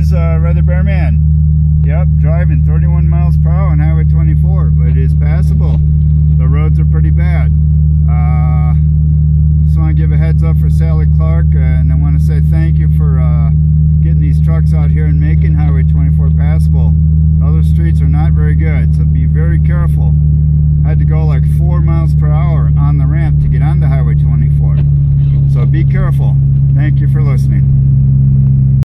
is Rather Bear Man. Yep, driving 31 miles per hour on Highway 24, but it is passable. The roads are pretty bad. Just want to give a heads up for Sally Clark, and I want to say thank you for getting these trucks out here and making Highway 24 passable. Other streets are not very good, so be very careful. I had to go like 4 miles per hour on the ramp to get onto Highway 24. So be careful. Thank you for listening.